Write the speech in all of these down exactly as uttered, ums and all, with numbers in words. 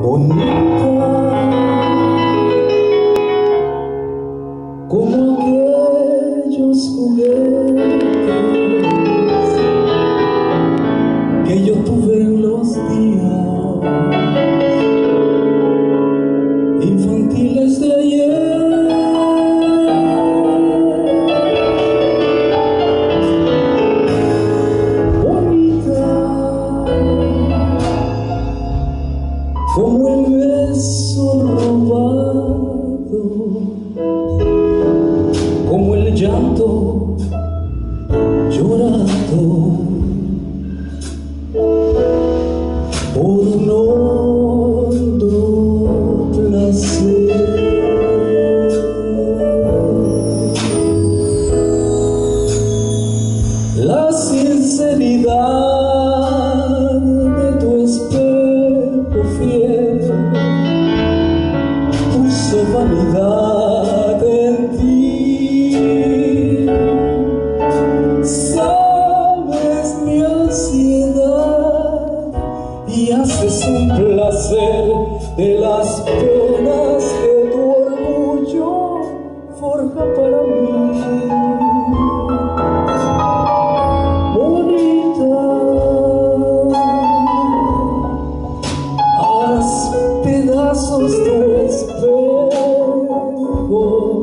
bonita, como aquellos juguetes que yo tuve en los días infantiles de ayer. Como el beso robado, como el llanto llorado por un hondo placer. La sinceridad de tu espejo fiel puso vanidad en ti. Sabes mi ansiedad y haces un placer de las penas que tu orgullo forja para mí. Pedazos tu espejo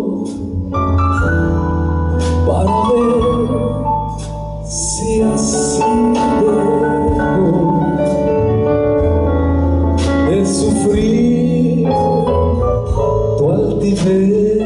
para ver si así dejo de sufrir tu altivez.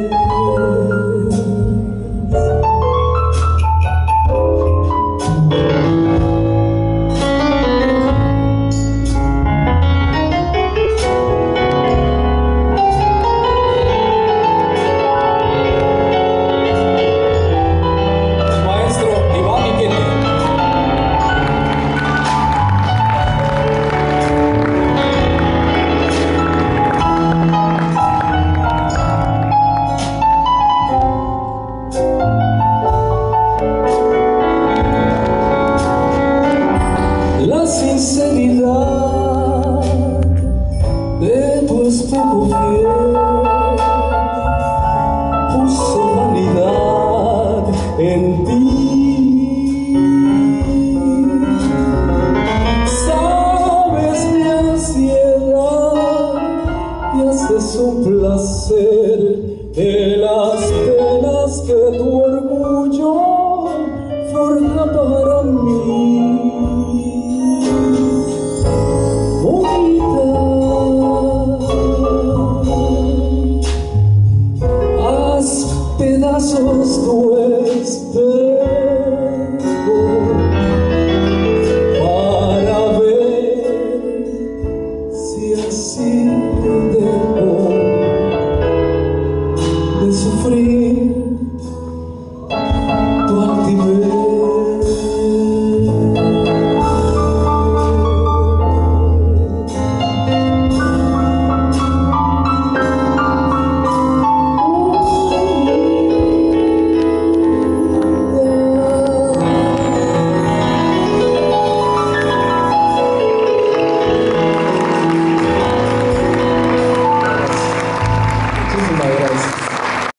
La sinceridad